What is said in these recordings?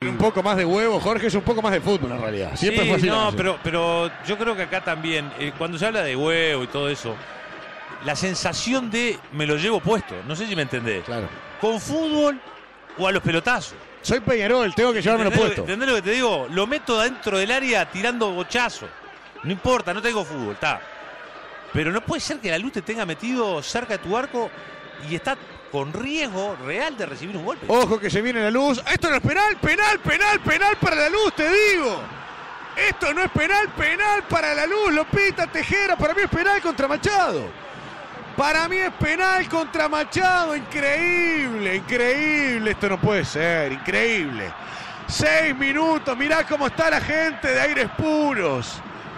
Un poco más de huevo, Jorge, es un poco más de fútbol en realidad. Siempre fue así. No, pero yo creo que acá también, cuando se habla de huevo y todo eso, la sensación de me lo llevo puesto, no sé si me entendés. Claro. ¿Con fútbol o a los pelotazos? Soy Peñarol, tengo que llevármelo puesto. ¿Entendés lo que te digo? Lo meto dentro del área tirando bochazo. No importa, no tengo fútbol, está. Pero no puede ser que la Luz te tenga metido cerca de tu arco y está con riesgo real de recibir un golpe. Ojo que se viene la Luz. Esto no es penal, penal para la Luz, te digo. Esto no es penal para la Luz. Lo pita Tejera, para mí es penal contra Machado. Para mí es penal contra Machado. Increíble. Esto no puede ser, increíble. 6 minutos, mirá cómo está la gente de Aires Puros.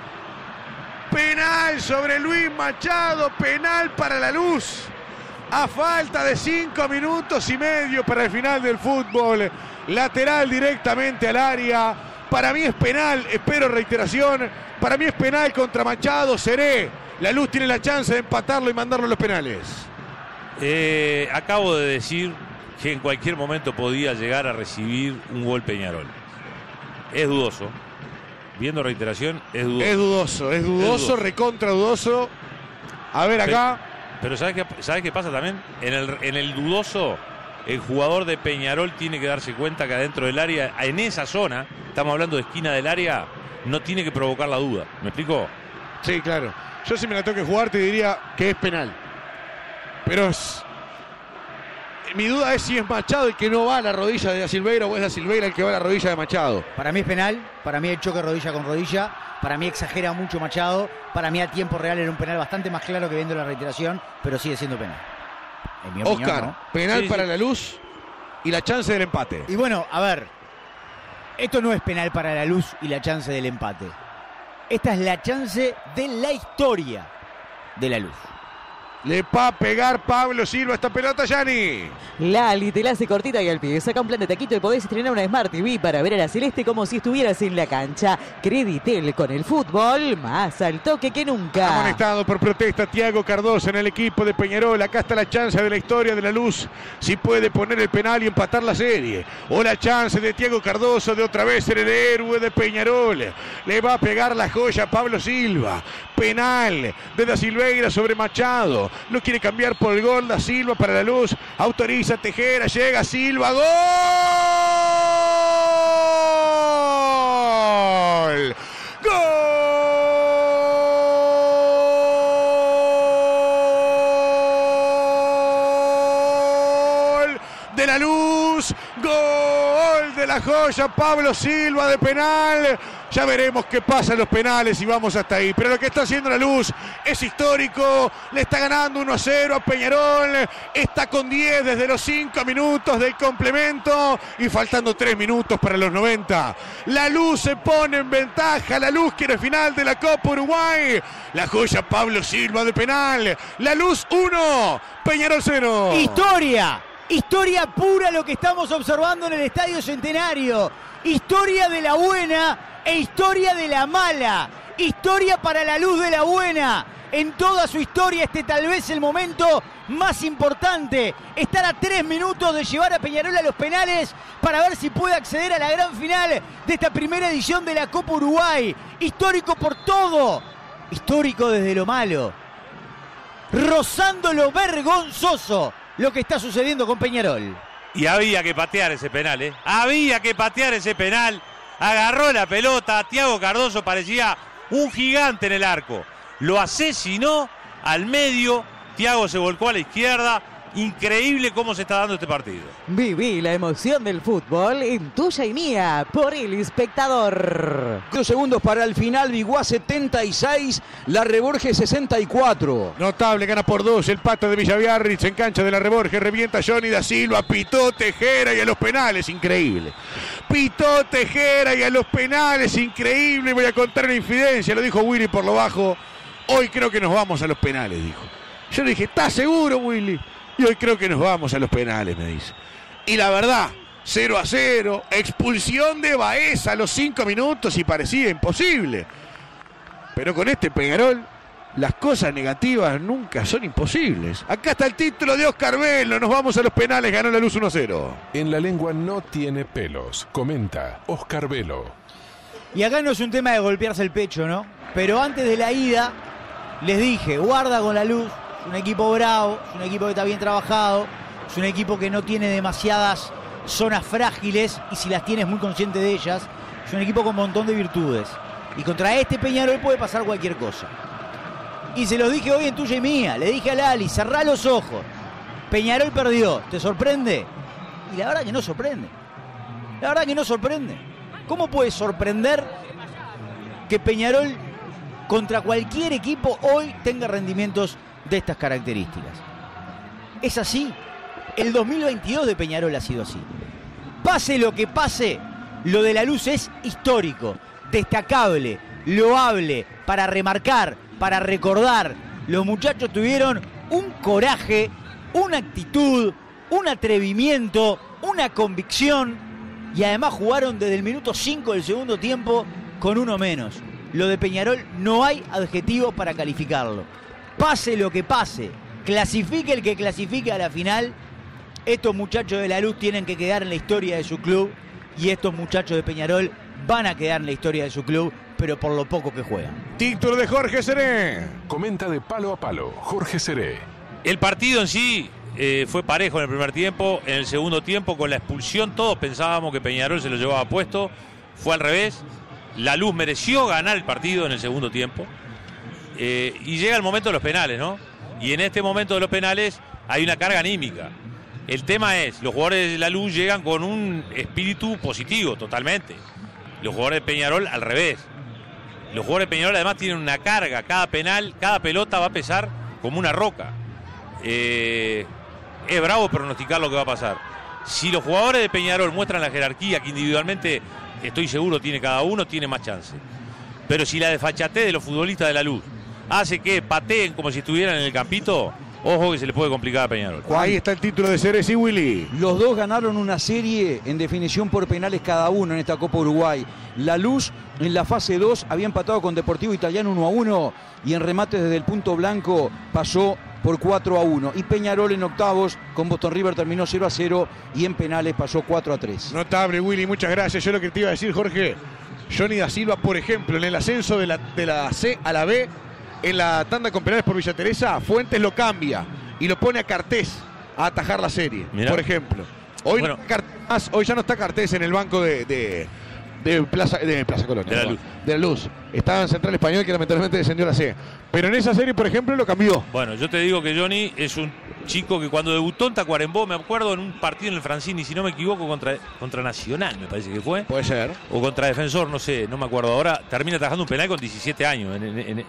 Penal sobre Luis Machado, penal para la Luz. A falta de 5 minutos y medio para el final del fútbol. Lateral directamente al área. Para mí es penal, espero reiteración. Para mí es penal contra Machado. Seré. La Luz tiene la chance de empatarlo y mandarlo a los penales. Acabo de decir que en cualquier momento podía llegar a recibir un gol Peñarol. Es dudoso. Viendo reiteración, es dudoso. Recontra dudoso. A ver acá. Pero ¿sabes qué pasa también? En el dudoso, el jugador de Peñarol tiene que darse cuenta que adentro del área, en esa zona, estamos hablando de esquina del área, no tiene que provocar la duda. ¿Me explico? Sí, claro. Yo si me la tengo que jugar te diría que es penal. Pero mi duda es si es Machado el que no va a la rodilla de Da Silveira o es Da Silveira el que va a la rodilla de Machado. Para mí es penal, para mí el choque rodilla con rodilla, para mí exagera mucho Machado, para mí a tiempo real era un penal bastante más claro que viendo la reiteración, pero sigue siendo penal. En mi opinión, Oscar, ¿no? Penal para la Luz y la chance del empate. Y bueno, a ver, esto no es penal para la Luz y la chance del empate. Esta es la chance de la historia de la Luz. Le va a pegar Pablo Silva esta pelota, Yanni. Lali te la hace cortita y al pie. Saca un plan de taquito y podés estrenar una Smart TV para ver a la Celeste como si estuvieras en la cancha. Creditel, con el fútbol más al toque que nunca. Amonestado por protesta Thiago Cardoso en el equipo de Peñarol. Acá está la chance de la historia de la Luz. Si puede poner el penal y empatar la serie. O la chance de Thiago Cardoso de otra vez ser el héroe de Peñarol. Le va a pegar la joya a Pablo Silva. Penal de Da Silveira sobre Machado. Lo quiere cambiar por el gol Da Silva para la Luz. Autoriza Tejera, llega Silva. ¡Gol! ¡Gol! De la Luz. ¡Gol de la joya! Pablo Silva de penal. Ya veremos qué pasa en los penales y vamos hasta ahí. Pero lo que está haciendo la Luz es histórico. Le está ganando 1-0 a Peñarol. Está con 10 desde los 5 minutos del complemento. Y faltando 3 minutos para los 90. La Luz se pone en ventaja. La Luz quiere final de la Copa Uruguay. La joya Pablo Silva de penal. La Luz 1, Peñarol 0. Historia. Historia pura lo que estamos observando en el Estadio Centenario. Historia de la buena e historia de la mala. Historia para la Luz de la buena. En toda su historia este tal vez el momento más importante. Estar a 3 minutos de llevar a Peñarol a los penales para ver si puede acceder a la gran final de esta primera edición de la Copa Uruguay. Histórico por todo. Histórico desde lo malo. Rozando lo vergonzoso lo que está sucediendo con Peñarol. Y había que patear ese penal, ¿eh? Había que patear ese penal. Agarró la pelota. Thiago Cardoso parecía un gigante en el arco. Lo asesinó al medio. Thiago se volcó a la izquierda. Increíble cómo se está dando este partido. Viví la emoción del fútbol en tuya y mía por El Espectador. 2 segundos para el final. Biguá 76, La Reborge 64. Notable, gana por 2 el Pato de Villaviarritz en cancha de La Reborge. Revienta Johnny Da Silva, pitó Tejera y a los penales. Increíble. Pitó Tejera y a los penales. Increíble. Voy a contar una infidencia. Lo dijo Willy por lo bajo. Hoy creo que nos vamos a los penales, dijo. Yo le dije, ¿estás seguro, Willy? Y hoy creo que nos vamos a los penales, me dice. Y la verdad, 0-0, expulsión de Baeza a los 5 minutos y parecía imposible. Pero con este Peñarol las cosas negativas nunca son imposibles. Acá está el título de Oscar Velo. Nos vamos a los penales. Ganó la Luz 1-0. En la lengua no tiene pelos. Comenta Oscar Velo. Y acá no es un tema de golpearse el pecho, ¿no? Pero antes de la ida, les dije, guarda con la Luz. Es un equipo bravo, es un equipo que está bien trabajado, es un equipo que no tiene demasiadas zonas frágiles y si las tiene es muy consciente de ellas. Es un equipo con un montón de virtudes. Y contra este Peñarol puede pasar cualquier cosa. Y se los dije hoy en Tuya y Mía. Le dije a Lali, cerrá los ojos. Peñarol perdió. ¿Te sorprende? Y la verdad que no sorprende. La verdad que no sorprende. ¿Cómo puede sorprender que Peñarol contra cualquier equipo hoy tenga rendimientos de estas características? Es así. El 2022 de Peñarol ha sido así. Pase lo que pase, lo de la Luz es histórico, destacable, loable, para remarcar, para recordar. Los muchachos tuvieron un coraje, una actitud, un atrevimiento, una convicción y además jugaron desde el minuto 5 del segundo tiempo con uno menos. Lo de Peñarol no hay adjetivo para calificarlo. Pase lo que pase, clasifique el que clasifique a la final, estos muchachos de la Luz tienen que quedar en la historia de su club y estos muchachos de Peñarol van a quedar en la historia de su club, pero por lo poco que juegan. Título de Jorge Seré. Comenta de palo a palo Jorge Seré. El partido en sí fue parejo en el primer tiempo. En el segundo tiempo, con la expulsión, todos pensábamos que Peñarol se lo llevaba puesto. Fue al revés. La Luz mereció ganar el partido en el segundo tiempo. Y llega el momento de los penales, ¿no? Y en este momento de los penales hay una carga anímica. El tema es, los jugadores de la Luz llegan con un espíritu positivo totalmente. Los jugadores de Peñarol al revés. Los jugadores de Peñarol además tienen una carga. Cada penal, cada pelota va a pesar como una roca. Es bravo pronosticar lo que va a pasar. Si los jugadores de Peñarol muestran la jerarquía que individualmente estoy seguro tiene cada uno, tiene más chance. Pero si la desfachatez de los futbolistas de la Luz hace que pateen como si estuvieran en el campito, ojo que se le puede complicar a Peñarol. Ahí está el título de Ceres y Willy. Los dos ganaron una serie en definición por penales cada uno en esta Copa Uruguay. La Luz en la fase 2 había empatado con Deportivo Italiano 1-1 y en remates desde el punto blanco pasó por 4-1. Y Peñarol en octavos con Boston River terminó 0-0 y en penales pasó 4-3. Notable, Willy, muchas gracias. Yo lo que te iba a decir, Jorge, Johnny da Silva, por ejemplo, en el ascenso de la C a la B, en la tanda con penales por Villa Teresa, Fuentes lo cambia y lo pone a Cartés a atajar la serie. Mirá. Por ejemplo. Hoy, bueno, hoy ya no está Cartés en el banco de Plaza Colonia. De la Luz. Estaba en Central Español, que lamentablemente descendió a la C. Pero en esa serie, por ejemplo, lo cambió. Bueno, yo te digo que Johnny es un chico que cuando debutó en Tacuarembó, me acuerdo en un partido en el Francini, si no me equivoco, contra Nacional, me parece que fue. Puede ser. O contra Defensor, no sé, no me acuerdo. Ahora termina atajando un penal con 17 años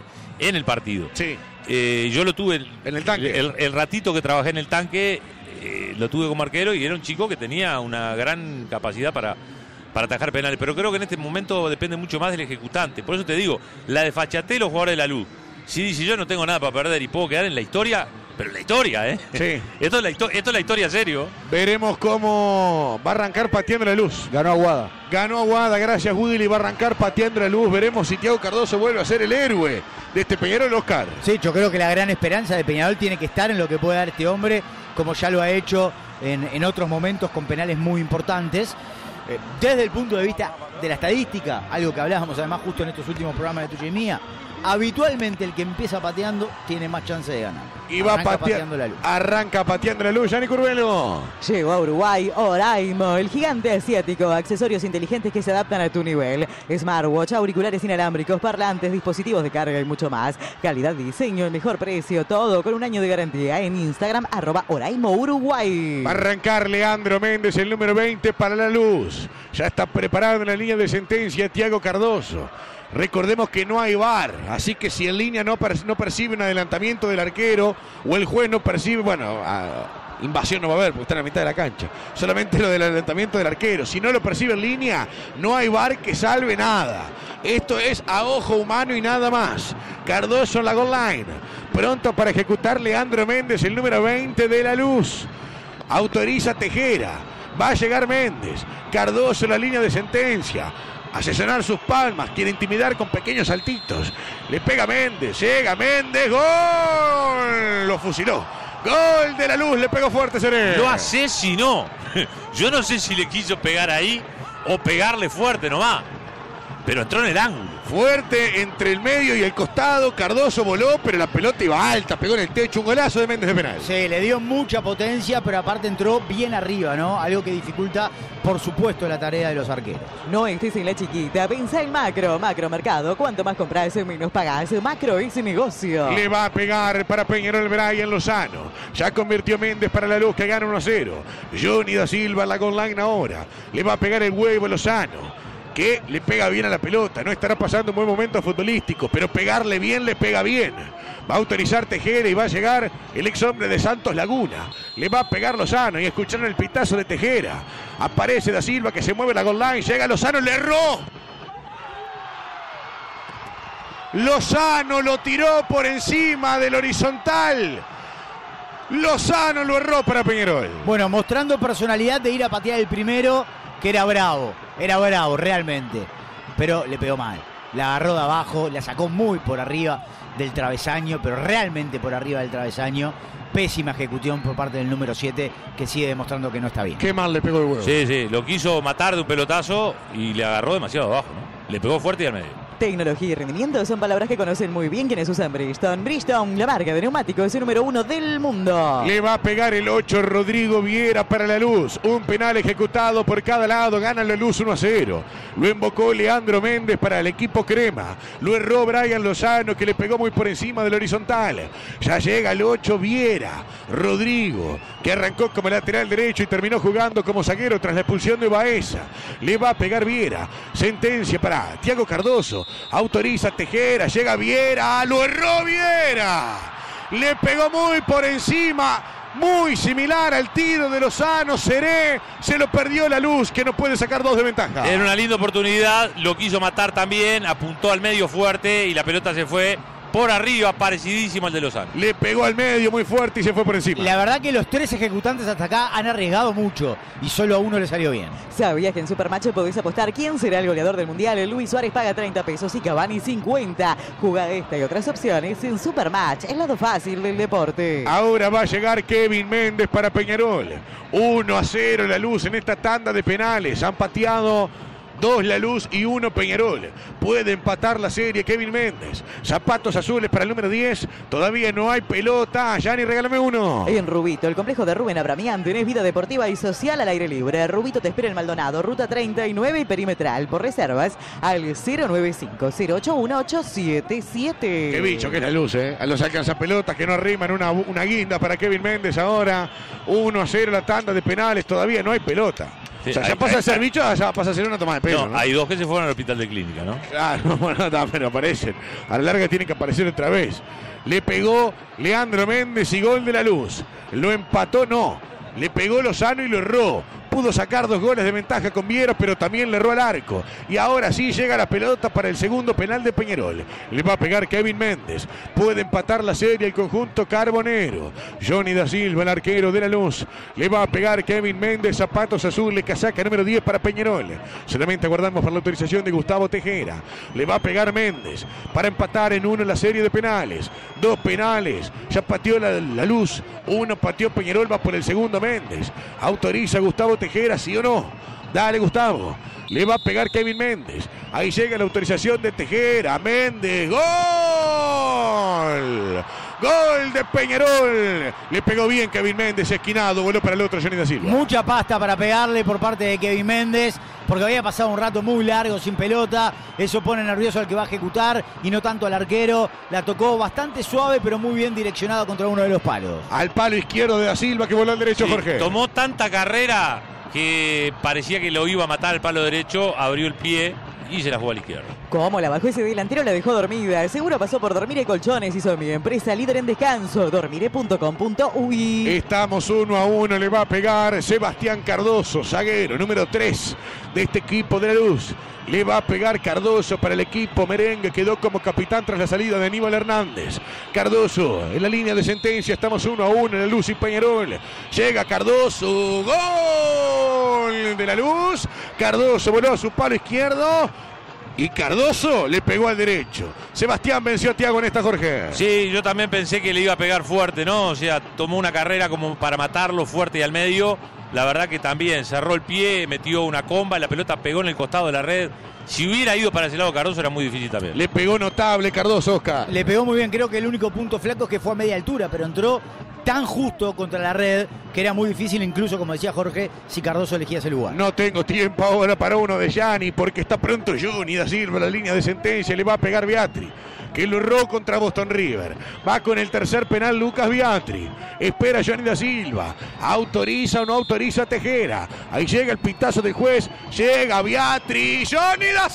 en el partido. Sí. Yo lo tuve en el tanque. El ratito que trabajé en el tanque, lo tuve como arquero y era un chico que tenía una gran capacidad para atajar penales, pero creo que en este momento depende mucho más del ejecutante. Por eso te digo, la desfachatez de los jugadores de la Luz. Si dice yo no tengo nada para perder y puedo quedar en la historia, pero en la historia, ¿eh? Sí. Esto es la historia serio. Veremos cómo va a arrancar pateando la Luz. Ganó Aguada. Ganó Aguada, gracias Willy, va a arrancar pateando la Luz. Veremos si Thiago Cardoso vuelve a ser el héroe de este Peñarol, Oscar. Sí, yo creo que la gran esperanza de Peñarol tiene que estar en lo que puede dar este hombre, como ya lo ha hecho en otros momentos con penales muy importantes. Desde el punto de vista de la estadística, algo que hablábamos además justo en estos últimos programas de Tuya y Mía, habitualmente el que empieza pateando tiene más chance de ganar. Y va pateando la Luz. Arranca pateando la Luz, Gianni Curvelo. Llegó a Uruguay Oraimo, el gigante asiático. Accesorios inteligentes que se adaptan a tu nivel. Smartwatch, auriculares inalámbricos, parlantes, dispositivos de carga y mucho más. Calidad, diseño, el mejor precio, todo con un año de garantía. En Instagram, @Oraimo Uruguay. Va a arrancar Leandro Méndez, el número 20 para la Luz. Ya está preparado en la línea de sentencia Thiago Cardoso. Recordemos que no hay VAR, así que si en línea no percibe un adelantamiento del arquero o el juez no percibe, bueno, invasión no va a haber porque está en la mitad de la cancha, solamente lo del adelantamiento del arquero. Si no lo percibe en línea, no hay VAR que salve nada. Esto es a ojo humano y nada más. Cardoso en la goal line, pronto para ejecutar Leandro Méndez, el número 20 de la Luz. Autoriza Tejera, va a llegar Méndez, Cardoso en la línea de sentencia. hace sonar sus palmas, quiere intimidar con pequeños saltitos. Le pega Méndez, llega Méndez, ¡gol! Lo fusiló. Gol de la Luz, le pegó fuerte Seré. Lo asesinó. Yo no sé si le quiso pegar ahí o pegarle fuerte nomás. Pero entró en el ángulo. Fuerte entre el medio y el costado. Cardoso voló, pero la pelota iba alta, pegó en el techo. Un golazo de Méndez de penal. Sí, le dio mucha potencia, pero aparte entró bien arriba, ¿no? Algo que dificulta, por supuesto, la tarea de los arqueros. No estés en la chiquita, pensá en Macro. Macro Mercado, cuanto más compras, menos pagás. Macro es negocio. Le va a pegar para Peñarol Brian Lozano. Ya convirtió Méndez para la Luz, que gana 1-0. Johnny da Silva en la goal line ahora. Le va a pegar el huevo Lozano, que le pega bien a la pelota. No estará pasando un buen momento futbolístico, pero pegarle bien le pega bien. Va a autorizar Tejera y va a llegar el ex hombre de Santos Laguna. Le va a pegar Lozano y escucharon el pitazo de Tejera. Aparece da Silva, que se mueve la goal line. Llega Lozano, le erró. Lozano lo tiró por encima del horizontal. Lozano lo erró para Peñarol. Bueno, mostrando personalidad de ir a patear el primero, que era bravo realmente, pero le pegó mal. La agarró de abajo, la sacó muy por arriba del travesaño, pero realmente por arriba del travesaño. Pésima ejecución por parte del número 7, que sigue demostrando que no está bien. Qué mal le pegó el huevo. Sí, lo quiso matar de un pelotazo y le agarró demasiado abajo, ¿no? Le pegó fuerte y al medio. Tecnología y rendimiento son palabras que conocen muy bien quienes usan Bridgestone. Bridgestone, la marca de neumáticos número 1 del mundo. Le va a pegar el 8 Rodrigo Viera para la Luz. Un penal ejecutado por cada lado. Gana la Luz 1-0. Lo invocó Leandro Méndez para el equipo crema. Lo erró Brian Lozano, que le pegó muy por encima del horizontal. Ya llega el 8 Viera. Rodrigo, que arrancó como lateral derecho y terminó jugando como zaguero tras la expulsión de Baeza. Le va a pegar Viera. Sentencia para Thiago Cardoso. Autoriza Tejera, llega Viera, lo erró Viera. Le pegó muy por encima, muy similar al tiro de Lozano. Seré, se lo perdió la Luz, que no puede sacar 2 de ventaja. Era una linda oportunidad, lo quiso matar también, apuntó al medio fuerte y la pelota se fue por arriba, parecidísimo al de Lozano. Le pegó al medio muy fuerte y se fue por encima. La verdad que los 3 ejecutantes hasta acá han arriesgado mucho y solo a uno le salió bien. ¿Sabías que en Supermatch podés apostar quién será el goleador del Mundial? Luis Suárez paga 30 pesos y Cavani 50. Juega esta y otras opciones en Supermatch, el lado fácil del deporte. Ahora va a llegar Kevin Méndez para Peñarol. 1-0 la Luz en esta tanda de penales. Han pateado 2 la Luz y 1 Peñarol. Puede empatar la serie Kevin Méndez. Zapatos azules para el número 10. Todavía no hay pelota. Yani, regálame uno. En Rubito, el complejo de Rubén Abramián, tenés vida deportiva y social al aire libre. Rubito te espera en Maldonado, ruta 39 y perimetral. Por reservas al 095-081-877. Qué bicho que es la Luz, ¿eh? A los alcanzapelotas que no arriman una guinda para Kevin Méndez ahora. 1-0 la tanda de penales. Todavía no hay pelota. Sí, o sea, ya pasa a ser bicho, ya pasa a ser una toma de pelo. No, hay 2 que se fueron al hospital de clínica, ¿no? Claro, bueno, pero aparecen. A la larga tienen que aparecer otra vez. Le pegó Leandro Méndez y gol de la Luz. Lo empató, no. Le pegó Lozano y lo erró. Pudo sacar 2 goles de ventaja con Viera, pero también le erró al arco. Y ahora sí llega la pelota para el segundo penal de Peñarol. Le va a pegar Kevin Méndez. Puede empatar la serie el conjunto carbonero. Johnny da Silva, el arquero de la Luz. Le va a pegar Kevin Méndez, zapatos azules, casaca número 10 para Peñarol. Solamente aguardamos por la autorización de Gustavo Tejera. Le va a pegar Méndez para empatar en 1 la serie de penales. 2 penales. Ya pateó la Luz. 1 pateó Peñarol, va por el segundo Méndez. Autoriza Gustavo Tejera, ¿sí o no? Dale, Gustavo. Le va a pegar Kevin Méndez. Ahí llega la autorización de Tejera. Méndez. ¡Gol! Gol de Peñarol. Le pegó bien Kevin Méndez, esquinado. Voló para el otro Johnny da Silva. Mucha pasta para pegarle por parte de Kevin Méndez, porque había pasado un rato muy largo sin pelota. Eso pone nervioso al que va a ejecutar y no tanto al arquero. La tocó bastante suave, pero muy bien direccionado contra uno de los palos. Al palo izquierdo de da Silva, que voló al derecho, Sí, Jorge. tomó tanta carrera que parecía que lo iba a matar al palo derecho, abrió el pie y se la jugó a la izquierda. ¿Cómo la bajó ese delantero? La dejó dormida. Seguro pasó por Dormire Colchones y son mi empresa líder en descanso. Dormire.com.uy. Estamos 1-1, le va a pegar Sebastián Cardoso, zaguero número 3 de este equipo de la Luz. Le va a pegar Cardoso para el equipo merengue. Quedó como capitán tras la salida de Aníbal Hernández. Cardoso en la línea de sentencia. Estamos 1-1 en la Luz y Peñarol. Llega Cardoso. Gol de la Luz. Cardoso voló a su palo izquierdo. Y Cardoso le pegó al derecho. Sebastián venció a Thiago en esta, Jorge. Sí, yo también pensé que le iba a pegar fuerte, ¿no? O sea, tomó una carrera como para matarlo fuerte y al medio. La verdad que también cerró el pie, metió una comba, la pelota pegó en el costado de la red. Si hubiera ido para ese lado Cardoso era muy difícil también. Le pegó notable Cardoso, Oscar. Le pegó muy bien, creo que el único punto flaco es que fue a media altura, pero entró tan justo contra la red que era muy difícil, incluso como decía Jorge, si Cardoso elegía ese lugar. No tengo tiempo ahora para uno de Gianni, porque está pronto Johnny da Silva en la línea de sentencia. Le va a pegar Beatri, que lo erró contra Boston River. Va con el tercer penal Lucas Beatri. Espera Johnny da Silva. ¿Autoriza o no autoriza Tejera? Ahí llega el pitazo del juez. Llega Beatri. Johnny da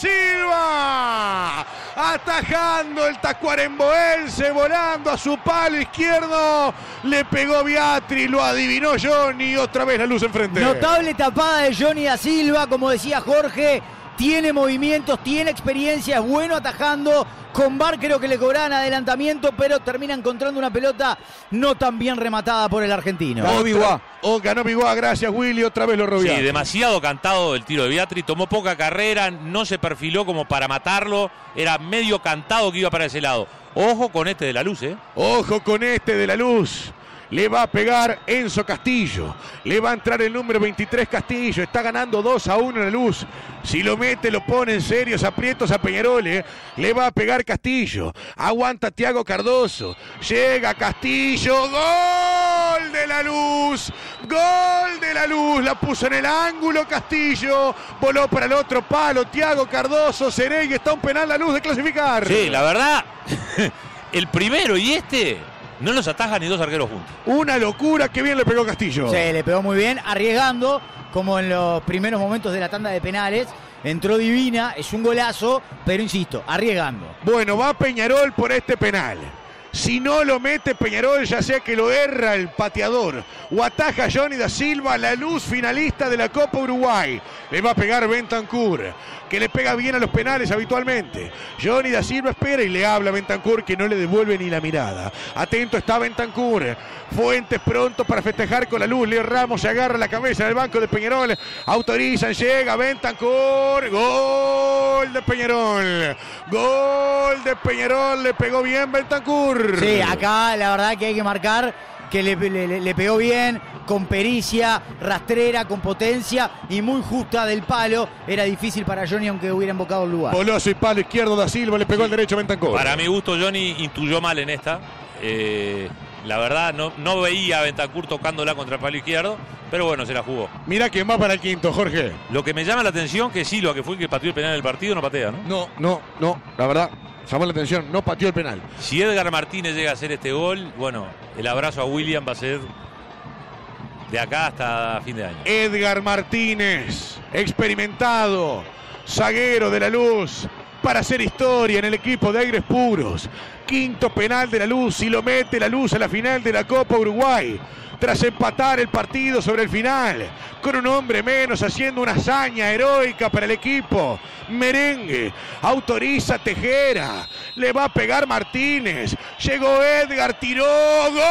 Silva. Atajando el tacuaremboense, volando a su palo izquierdo. Le pegó Beatri, lo adivinó Johnny. Otra vez la Luz enfrente. Notable tapada de Johnny da Silva, como decía Jorge. Tiene movimientos, tiene experiencia, es bueno atajando. Con VAR creo que le cobraban adelantamiento, pero termina encontrando una pelota no tan bien rematada por el argentino. Ganó Biguá. Ganó Biguá, gracias Willy, otra vez lo robió. Sí, demasiado cantado el tiro de Beatri, tomó poca carrera, no se perfiló como para matarlo, era medio cantado que iba para ese lado. Ojo con este de la Luz, ¿eh? Ojo con este de la Luz. Le va a pegar Enzo Castillo. Le va a entrar el número 23 Castillo. Está ganando 2-1 en la Luz. Si lo mete, lo pone en serios aprietos a Peñarol. Le va a pegar Castillo. Aguanta Thiago Cardoso. Llega Castillo. ¡Gol de la Luz! ¡Gol de la Luz! La puso en el ángulo Castillo. Voló para el otro palo. Thiago Cardoso. Seregui, está un penal la Luz de clasificar. Sí, la verdad, el primero y este no los atajan ni dos arqueros juntos. Una locura, que bien le pegó Castillo. Sí, le pegó muy bien, arriesgando, como en los primeros momentos de la tanda de penales. Entró divina, es un golazo, pero insisto, arriesgando. Bueno, va Peñarol por este penal. Si no lo mete Peñarol, ya sea que lo erra el pateador o ataja Johnny da Silva, la Luz finalista de la Copa Uruguay. Le va a pegar Bentancur, que le pega bien a los penales habitualmente. Johnny da Silva espera y le habla a Bentancur, que no le devuelve ni la mirada. Atento está Bentancur. Fuentes pronto para festejar con la Luz. Leo Ramos se agarra la cabeza en el banco de Peñarol. Autorizan, llega Bentancur. Gol de Peñarol. Gol de Peñarol. Le pegó bien Bentancur. Sí, acá la verdad que hay que marcar que le pegó bien, con pericia, rastrera, con potencia y muy justa del palo. Era difícil para Johnny aunque hubiera invocado el lugar. Boloso y palo izquierdo da Silva, le pegó el derecho a Bentancur. Para mi gusto Johnny intuyó mal en esta. La verdad no veía a Bentancur tocándola contra el palo izquierdo, pero bueno, se la jugó. Mirá quién va para el quinto, Jorge. Lo que me llama la atención que Silva, que fue el que pateó el penal del partido, no patea, ¿no? No, la verdad, llamó la atención, no pateó el penal. Si Edgar Martínez llega a hacer este gol, bueno, el abrazo a William va a ser de acá hasta fin de año. Edgar Martínez, experimentado, zaguero de la Luz, para hacer historia en el equipo de Aires Puros. Quinto penal de la Luz, y lo mete la Luz a la final de la Copa Uruguay. Tras empatar el partido sobre el final, con un hombre menos, haciendo una hazaña heroica para el equipo merengue. Autoriza Tejera, le va a pegar Martínez. Llegó Edgar, tiró, ¡gol!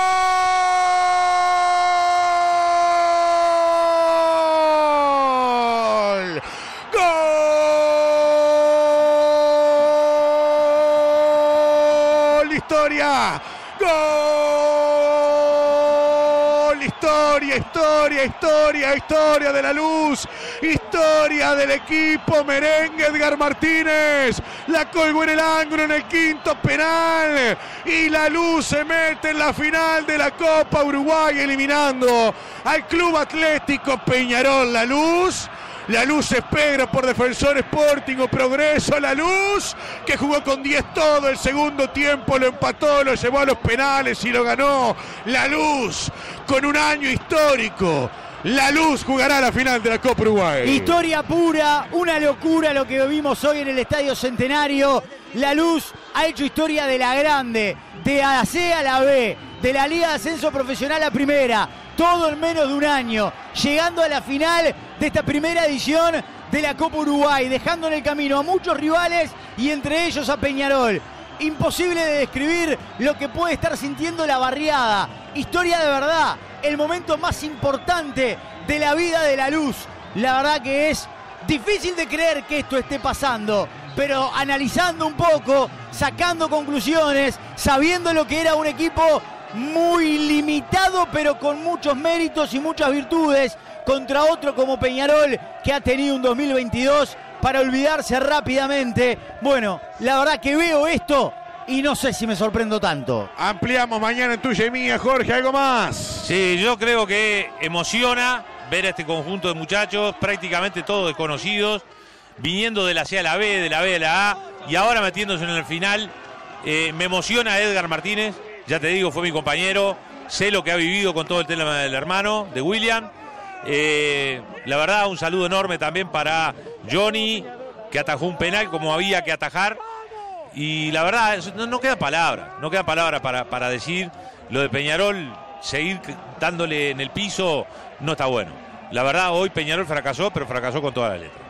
Historia, gol, historia de la Luz, historia del equipo merengue. Edgar Martínez la colgó en el ángulo en el quinto penal y la Luz se mete en la final de la Copa Uruguay, eliminando al Club Atlético Peñarol. La Luz espera por Defensor Sporting o Progreso. La Luz, que jugó con 10 todo el segundo tiempo, lo empató, lo llevó a los penales y lo ganó. La Luz, con un año histórico, La Luz jugará la final de la Copa Uruguay. Historia pura, una locura lo que vimos hoy en el Estadio Centenario. La Luz ha hecho historia de la grande, de la C a la B, de la Liga de Ascenso Profesional a Primera, todo en menos de un año, llegando a la final de esta primera edición de la Copa Uruguay, dejando en el camino a muchos rivales y entre ellos a Peñarol. Imposible de describir lo que puede estar sintiendo la barriada. Historia de verdad, el momento más importante de la vida de la Luz. La verdad que es difícil de creer que esto esté pasando, pero analizando un poco, sacando conclusiones, sabiendo lo que era un equipo muy limitado, pero con muchos méritos y muchas virtudes, contra otro como Peñarol, que ha tenido un 2022 para olvidarse rápidamente. Bueno, la verdad que veo esto y no sé si me sorprendo tanto. Ampliamos mañana en Tuya y Mía, Jorge, ¿algo más? Sí, yo creo que emociona ver a este conjunto de muchachos, prácticamente todos desconocidos, viniendo de la C a la B, de la B a la A, y ahora metiéndose en el final. Me emociona Edgar Martínez, ya te digo, fue mi compañero, sé lo que ha vivido con todo el tema del hermano, de William. La verdad, un saludo enorme también para Johnny, que atajó un penal como había que atajar. Y la verdad, no queda palabra, para decir lo de Peñarol, seguir dándole en el piso no está bueno. La verdad, hoy Peñarol fracasó, pero fracasó con toda la letra.